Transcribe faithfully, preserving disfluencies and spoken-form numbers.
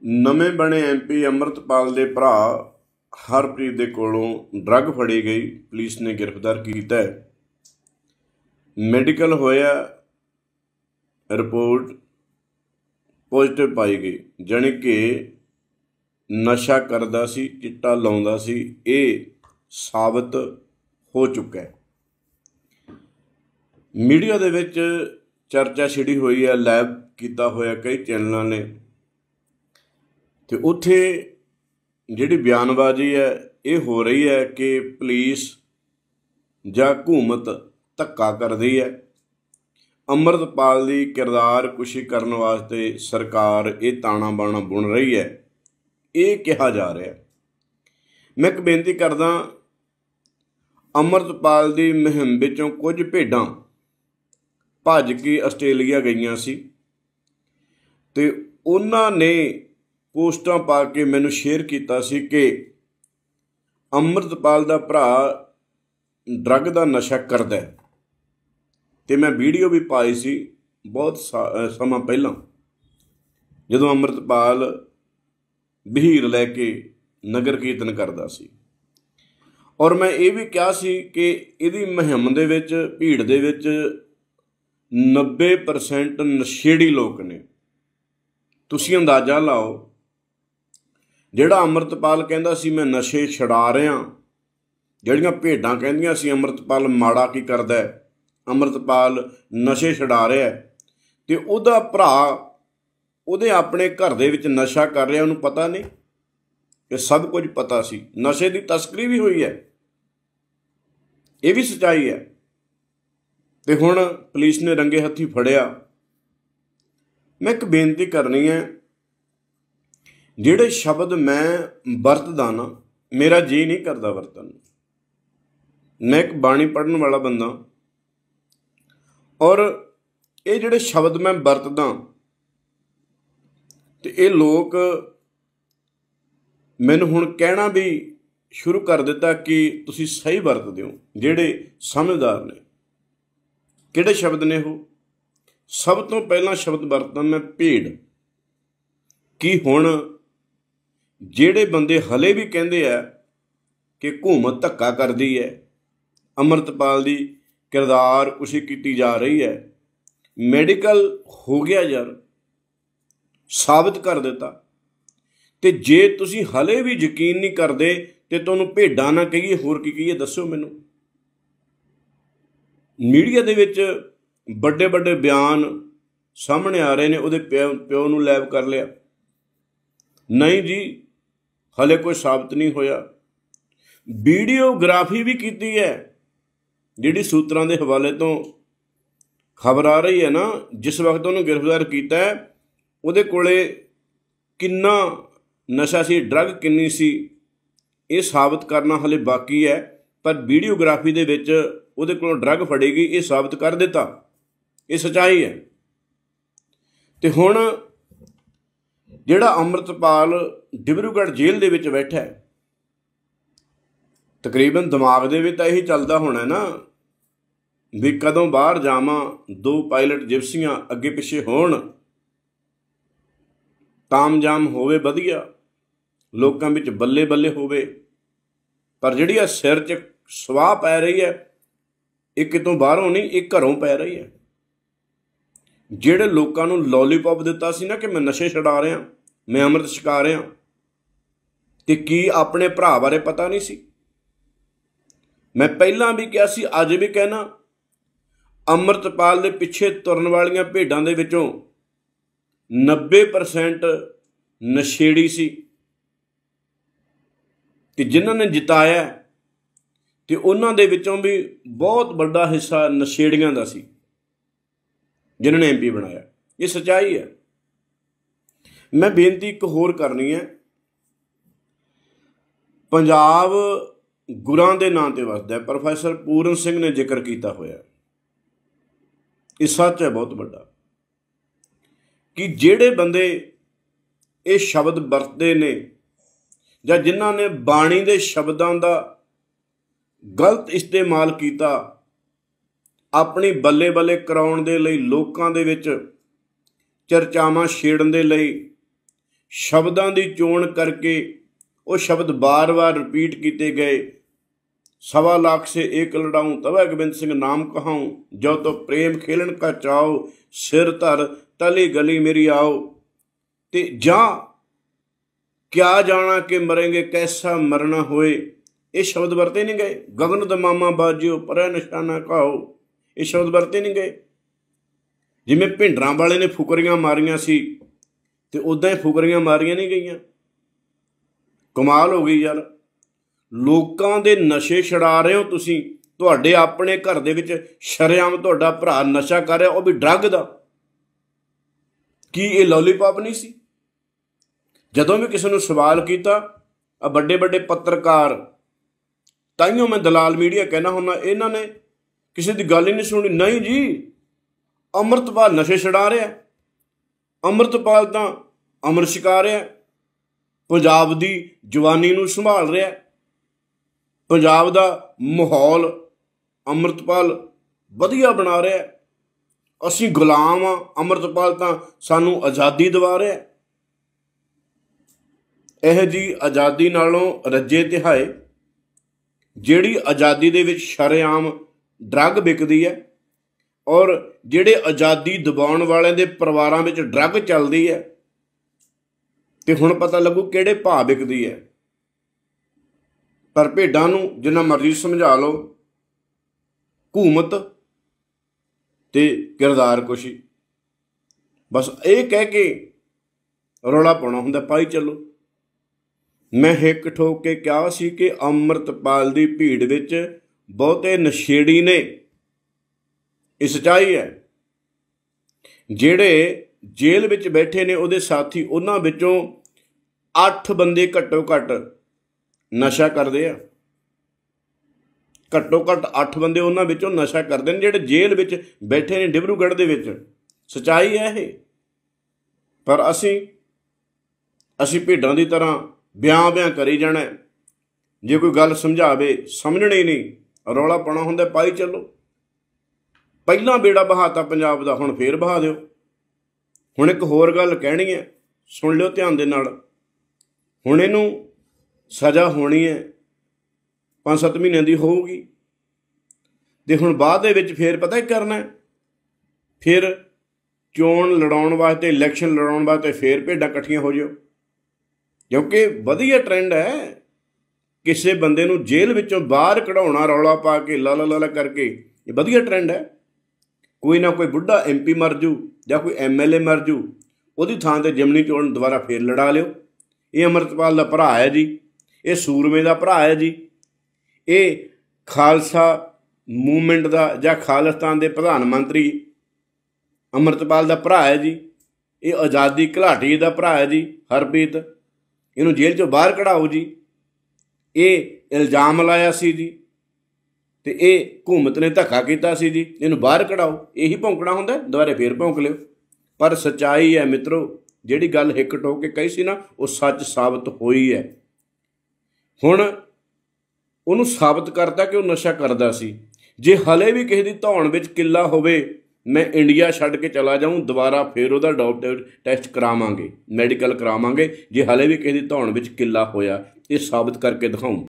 ਨਵੇਂ ਬਣੇ M P Amritpal ਦੇ ਭਰਾ ਹਰਪ੍ਰੀਤ ਦੇ ਕੋਲੋਂ ਡਰੱਗ ਫੜੀ ਗਈ। ਪੁਲਿਸ ਨੇ ਗ੍ਰਿਫਤਾਰ ਕੀਤਾ ਹੈ। ਮੈਡੀਕਲ ਹੋਇਆ, ਰਿਪੋਰਟ ਪੋਜ਼ਿਟਿਵ ਪਾਈ ਗਈ, ਜਾਣੀ ਕਿ ਨਸ਼ਾ ਕਰਦਾ ਸੀ, ਚਿੱਟਾ ਲਾਉਂਦਾ ਸੀ, ਇਹ ਸਾਬਤ ਹੋ ਚੁੱਕਾ ਹੈ। ਮੀਡੀਆ ਦੇ ਵਿੱਚ ਚਰਚਾ ਛਿੜੀ ਹੋਈ ਹੈ, ਲੈਬ ਕੀਤਾ ਹੋਇਆ ਕਈ ਚੈਨਲਾਂ ਨੇ, ਤੇ ਉੱਥੇ ਜਿਹੜੀ ਬਿਆਨਬਾਜ਼ੀ ਹੈ ਇਹ ਹੋ ਰਹੀ ਹੈ ਕਿ ਪੁਲਿਸ ਜਾਂ ਹਕੂਮਤ ਧੱਕਾ ਕਰਦੀ ਹੈ। ਅੰਮ੍ਰਿਤਪਾਲ ਦੀ ਕਿਰਦਾਰ ਕੁਸ਼ੀ ਕਰਨ ਵਾਸਤੇ ਸਰਕਾਰ ਇਹ ਤਾਣਾ ਬਾਣਾ ਬੁਣ ਰਹੀ ਹੈ, ਇਹ ਕਿਹਾ ਜਾ ਰਿਹਾ। ਮੈਂ ਇੱਕ ਬੇਨਤੀ ਕਰਦਾ, ਅੰਮ੍ਰਿਤਪਾਲ ਦੀ ਮੁਹਿੰਮ ਵਿੱਚੋਂ ਕੁਝ ਭੇਡਾਂ ਭੱਜ ਕੇ ਆਸਟ੍ਰੇਲੀਆ ਗਈਆਂ ਸੀ ਤੇ ਉਹਨਾਂ ਨੇ ਪੋਸਟਾਂ ਪਾ ਕੇ ਮੈਨੂੰ ਸ਼ੇਅਰ ਕੀਤਾ ਸੀ ਕਿ ਅੰਮ੍ਰਿਤਪਾਲ ਦਾ ਭਰਾ ਡਰੱਗ ਦਾ ਨਸ਼ਾ ਕਰਦਾ ਹੈ, ਤੇ ਮੈਂ ਵੀਡੀਓ ਵੀ ਪਾਈ ਸੀ ਬਹੁਤ ਸਮਾਂ ਪਹਿਲਾਂ, ਜਦੋਂ ਅੰਮ੍ਰਿਤਪਾਲ ਬਹੀਰ ਲੈ ਕੇ ਨਗਰ ਕੀਰਤਨ ਕਰਦਾ ਸੀ। ਔਰ ਮੈਂ ਇਹ ਵੀ ਕਿਹਾ ਸੀ ਕਿ ਇਹਦੀ ਮੁਹਿੰਮ ਦੇ ਵਿੱਚ, ਭੀੜ ਦੇ ਵਿੱਚ ਨੱਬੇ ਪਰਸੈਂਟ ਨਸ਼ੇੜੀ ਲੋਕ ਨੇ। ਤੁਸੀਂ ਅੰਦਾਜ਼ਾ ਲਾਓ, ਜਿਹੜਾ ਅੰਮ੍ਰਿਤਪਾਲ ਕਹਿੰਦਾ ਸੀ ਮੈਂ ਨਸ਼ੇ ਛੁਡਾ ਰਿਹਾ, ਜਿਹੜੀਆਂ ਭੇਡਾਂ ਕਹਿੰਦੀਆਂ ਸੀ ਅੰਮ੍ਰਿਤਪਾਲ ਮਾੜਾ ਕੀ ਕਰਦਾ ਹੈ, ਅੰਮ੍ਰਿਤਪਾਲ ਨਸ਼ੇ ਛੁਡਾ ਰਿਹਾ, ਤੇ ਉਹਦਾ ਭਰਾ ਉਹਦੇ ਆਪਣੇ ਘਰ ਦੇ ਵਿੱਚ ਨਸ਼ਾ ਕਰ ਰਿਹਾ, ਉਹਨੂੰ ਪਤਾ ਨਹੀਂ? ਇਹ ਸਭ ਕੁਝ ਪਤਾ ਸੀ। ਨਸ਼ੇ ਦੀ ਤਸਕਰੀ ਵੀ ਹੋਈ ਹੈ, ਇਹ ਵੀ ਸੱਚਾਈ ਹੈ। ਤੇ ਹੁਣ ਪੁਲਿਸ ਨੇ ਰੰਗੇ ਹੱਥੀਂ ਫੜਿਆ। ਮੈਂ ਇੱਕ ਬੇਨਤੀ ਕਰਨੀ ਹੈ, ਜਿਹੜੇ ਸ਼ਬਦ ਮੈਂ ਵਰਤਦਾ ਨਾ, ਮੇਰਾ ਜੀਅ ਨਹੀਂ ਕਰਦਾ ਵਰਤਣ ਨੂੰ। ਮੈਂ ਇੱਕ ਬਾਣੀ ਪੜ੍ਹਨ ਵਾਲਾ ਬੰਦਾ, ਔਰ ਇਹ ਜਿਹੜੇ ਸ਼ਬਦ ਮੈਂ ਵਰਤਦਾ ਤੇ ਇਹ ਲੋਕ ਮੈਨੂੰ ਹੁਣ ਕਹਿਣਾ ਵੀ ਸ਼ੁਰੂ ਕਰ ਦਿੱਤਾ ਕਿ ਤੁਸੀਂ ਸਹੀ ਵਰਤਦੇ ਹੋ, ਜਿਹੜੇ ਸਮਝਦਾਰ ਨੇ। ਕਿਹੜੇ ਸ਼ਬਦ ਨੇ ਉਹ? ਸਭ ਤੋਂ ਪਹਿਲਾਂ ਸ਼ਬਦ ਵਰਤਦਾ ਮੈਂ ਭੇਡ। ਕਿ ਹੁਣ ਜਿਹੜੇ ਬੰਦੇ ਹਲੇ ਵੀ ਕਹਿੰਦੇ ਆ ਕਿ ਹਕੂਮਤ ਧੱਕਾ ਕਰਦੀ ਹੈ, ਅੰਮ੍ਰਿਤਪਾਲ ਦੀ ਕਿਰਦਾਰ ਕੁਸ਼ੀ ਕੀਤੀ ਜਾ ਰਹੀ ਹੈ, ਮੈਡੀਕਲ ਹੋ ਗਿਆ ਯਾਰ, ਸਾਬਤ ਕਰ ਦਿੱਤਾ। ਤੇ ਜੇ ਤੁਸੀਂ ਹਲੇ ਵੀ ਯਕੀਨ ਨਹੀਂ ਕਰਦੇ ਤੇ ਤੁਹਾਨੂੰ ਭੇਡਾਂ ਨਾ ਕਹੀਏ, ਹੋਰ ਕੀ ਕਹੀਏ ਦੱਸੋ ਮੈਨੂੰ। ਮੀਡੀਆ ਦੇ ਵਿੱਚ ਵੱਡੇ ਵੱਡੇ ਬਿਆਨ ਸਾਹਮਣੇ ਆ ਰਹੇ ਨੇ, ਉਹਦੇ ਪਿਓ ਪਿਓ ਨੂੰ ਲੈਬ ਕਰ ਲਿਆ। ਨਹੀਂ ਜੀ, ਹਲੇ ਕੋਈ ਸਾਬਤ ਨਹੀਂ ਹੋਇਆ। ਵੀਡੀਓਗ੍ਰਾਫੀ ਵੀ ਕੀਤੀ ਹੈ, ਜਿਹੜੀ ਸੂਤਰਾਂ ਦੇ ਹਵਾਲੇ ਤੋਂ ਖਬਰ ਆ ਰਹੀ ਹੈ ਨਾ, ਜਿਸ ਵਕਤ ਉਹਨੂੰ ਗ੍ਰਿਫਤਾਰ ਕੀਤਾ ਹੈ ਉਹਦੇ ਕੋਲੇ ਕਿੰਨਾ ਨਸ਼ਾ ਸੀ, ਡਰੱਗ ਕਿੰਨੀ ਸੀ, ਇਹ ਸਾਬਤ ਕਰਨਾ ਹਲੇ ਬਾਕੀ ਹੈ। ਪਰ ਵੀਡੀਓਗ੍ਰਾਫੀ ਦੇ ਵਿੱਚ ਉਹਦੇ ਕੋਲੋਂ ਡਰੱਗ ਫੜੀ ਗਈ, ਇਹ ਸਾਬਤ ਕਰ ਦਿੱਤਾ, ਇਹ ਸੱਚਾਈ ਹੈ। ਤੇ ਹੁਣ ਜਿਹੜਾ ਅੰਮ੍ਰਿਤਪਾਲ ਡਿਬਰੂਗੜ੍ਹ ਜੇਲ੍ਹ ਦੇ ਵਿੱਚ ਬੈਠਾ ਹੈ, ਤਕਰੀਬਨ ਦਿਮਾਗ ਦੇ ਵਿੱਚ ਤਾਂ ਇਹੀ ਚੱਲਦਾ ਹੋਣਾ ਨਾ ਵੀ ਕਦੋਂ ਬਾਹਰ ਜਾਵਾਂ, ਦੋ ਪਾਇਲਟ ਜਿਪਸੀਆਂ ਅੱਗੇ ਪਿੱਛੇ ਹੋਣ, ਤਾਮਜਾਮ ਹੋਵੇ ਵਧੀਆ, ਲੋਕਾਂ ਵਿੱਚ ਬੱਲੇ ਬੱਲੇ ਹੋਵੇ। ਪਰ ਜਿਹੜੀ ਆ ਸਿਰ 'ਚ ਸਵਾਹ ਪੈ ਰਹੀ ਹੈ, ਇਹ ਕਿਤੋਂ ਬਾਹਰੋਂ ਨਹੀਂ, ਇਹ ਘਰੋਂ ਪੈ ਰਹੀ ਹੈ। ਜਿਹੜੇ ਲੋਕਾਂ ਨੂੰ ਲੋਲੀਪੌਪ ਦਿੱਤਾ ਸੀ ਨਾ ਕਿ ਮੈਂ ਨਸ਼ੇ ਛੁਡਾ ਰਿਹਾ, ਮੈਂ ਅੰਮ੍ਰਿਤ ਛਕਾ ਰਿਹਾ, ਤੇ ਕੀ ਆਪਣੇ ਭਰਾ ਬਾਰੇ ਪਤਾ ਨਹੀਂ ਸੀ? ਮੈਂ ਪਹਿਲਾਂ ਵੀ ਕਿਹਾ ਸੀ, ਅੱਜ ਵੀ ਕਹਿਣਾ, ਅੰਮ੍ਰਿਤਪਾਲ ਦੇ ਪਿੱਛੇ ਤੁਰਨ ਵਾਲੀਆਂ ਭੇਡਾਂ ਦੇ ਵਿੱਚੋਂ ਨੱਬੇ ਪਰਸੈਂਟ ਨਸ਼ੇੜੀ ਸੀ, ਕਿ ਜਿਨ੍ਹਾਂ ਨੇ ਜਿਤਾਇਆ ਤੇ ਉਹਨਾਂ ਦੇ ਵਿੱਚੋਂ ਵੀ ਬਹੁਤ ਵੱਡਾ ਹਿੱਸਾ ਨਸ਼ੇੜੀਆਂ ਦਾ ਸੀ, ਜਿਨ੍ਹਾਂ ਨੇ ਐਮ ਪੀ ਬਣਾਇਆ। ਇਹ ਸੱਚਾਈ ਹੈ। ਮੈਂ ਬੇਨਤੀ ਇੱਕ ਹੋਰ ਕਰਨੀ ਹੈ, ਪੰਜਾਬ ਗੁਰਾਂ ਦੇ ਨਾਂ ਤੇ ਵਸਦਾ ਹੈ। ਪ੍ਰੋਫੈਸਰ ਪੂਰਨ ਸਿੰਘ ਨੇ ਜ਼ਿਕਰ ਕੀਤਾ ਹੋਇਆ, ਇਹ ਸੱਚ ਹੈ ਬਹੁਤ ਵੱਡਾ, ਕਿ ਜਿਹੜੇ ਬੰਦੇ ਇਹ ਸ਼ਬਦ ਵਰਤਦੇ ਨੇ ਜਾਂ ਜਿਨ੍ਹਾਂ ਨੇ ਬਾਣੀ ਦੇ ਸ਼ਬਦਾਂ ਦਾ ਗਲਤ ਇਸਤੇਮਾਲ ਕੀਤਾ ਆਪਣੀ ਬੱਲੇ ਬੱਲੇ ਕਰਾਉਣ ਦੇ ਲਈ, ਲੋਕਾਂ ਦੇ ਵਿੱਚ ਚਰਚਾਵਾਂ ਛੇੜਨ ਦੇ ਲਈ, ਸ਼ਬਦਾਂ ਦੀ ਚੋਣ ਕਰਕੇ ਉਹ ਸ਼ਬਦ ਬਾਰ-ਬਾਰ ਰਿਪੀਟ ਕੀਤੇ ਗਏ। सवा लाख से एक लड़ाऊं तवै गोबिंद सिंह नाम कहाऊं, जो तो प्रेम खेलन का चाओ, सिर धर तली गली मेरी आओ। ते जा क्या जाना कि मरेंगे कैसा मरना होए, ये शब्द वरते नहीं गए। गगन दमामा बाजियो परै निशाना कहाओ, ये शब्द वरते नहीं गए। जिमें भिंडरां वाले ने फुकरियां मारियां सी ते उदां ही फुकरियां मारियां नहीं गईयां। कमाल हो गई यार। लोकां दे नशे छड़ा रहे हो तुसीं। तुहाडे अपने घर दे विच शरेआम तुहाडा भरा नशा कर रहा, वो भी ड्रग दा। की ये लॉलीपॉप नहीं सी? जदों भी किसी नूं सवाल किया, आ बड़े बड़े पत्रकार, ताइयों मैं दलाल मीडिया कहना हुन्ना, इन्हां ने किसी दी गल ही नहीं सुनी। नहीं जी, अमृतपाल नशे छड़ा रहा, अमृतपाल तां अमर छका रहा, पंजाब दी जवानी नूं संभाल रहा, पंजाब दा माहौल अमृतपाल वधिया बना रहा। असीं गुलाम हाँ, अमृतपाल तां सानूं आज़ादी दिवा रहा। यह जी आज़ादी नालों रजे तिहाए, जिहड़ी आज़ादी दे विच शरेआम ड्रग विकदी है और जिहड़े आज़ादी दिवाउण वालिਆਂ ਦੇ परिवारां विच ड्रग चलदी है, ते हुण पता लगू किहड़े भाव विकदी है। पर भेडां नूं जिन्ना मर्जी समझा लो, घूमत ते किरदार कुशी, बस ये कह के रौला पाउणा हुंदा, पाई चलो। मैं हिक ठोक के कहा सी कि अमृतपाल दी भीड़ विच बहुते नशेड़ी ने। ये सच्चाई है। जिहड़े जेल विच बैठे ने उहदे साथी, उन्हां विचों अठ बंदे घट्टो घट्ट नशा करते हैं। घट्टो घट्ट अठ बंदे उन्हां विचों नशा करते हैं जिहड़े जेल विच बैठे ने डिब्रूगढ़ दे विच। सच्चाई है ये। पर असीं असीं भेडां दी तरह ब्यां ब्यां करी जाना। जे कोई गल समझावे समझणी नहीं, रौला पाउणा हुंदा, पाई चलो। पहलां बेड़ा बहाता पंजाब दा, हुण फेर बहा दिओ। हुण एक होर गल कहणी है, सुन लिओ ध्यान दे नाल। हुण इहनूं सज़ा होनी है, पाँच सत्त महीनों की होगी। तो हुण बाद दे विच फिर पता ही करना है, फिर चोण लड़ाउण वास्ते, इलैक्शन लड़ाउण वास्ते फिर भेडां इकट्ठियां हो जाओ। क्योंकि वधिया ट्रेंड है किसी बंदे नूं जेल विचों बाहर कढाउणा, रौला पा के ला ला ला करके, ये वधिया ट्रेंड है। कोई ना कोई बुढ़ा एम पी मर जू या कोई एम एल ए मर जू, उहदी थां ते जिमनी चोण दोबारा फिर लड़ा लिओ। ये अमृतपाल दा भरा है जी, ये सूरमे का भरा है जी, ये खालसा मूवमेंट का या खालिस्तान के प्रधानमंत्री अमृतपाल का भरा है जी, ये आज़ादी घलाटी का भरा है जी हरप्रीत, इनू जेल चों बाहर कढ़ाओ जी। ये इल्जाम लाया सी जी, ते ये हुकूमत ने धक्का किया सी जी, इनू बाहर कढ़ाओ। यही भौंकना हुंदा, दुबारे फिर भौंक लिओ। पर सच्चाई है मित्रों, जिहड़ी गल हिक ठोक के कही सी ना, वो सच साबित होई है। हुण उहनूं साबित करता कि वह नशा करदा सी। जे हले भी किसी दी धौण विच किला होवे, मैं इंडिया छड्ड के चला जाऊँ, दोबारा फिर उहदा डॉक्टर टैसट करावांगे, मैडिकल करावांगे। जे हले भी किसी दी धौण विच किला होया, ये साबित करके दिखाऊँ।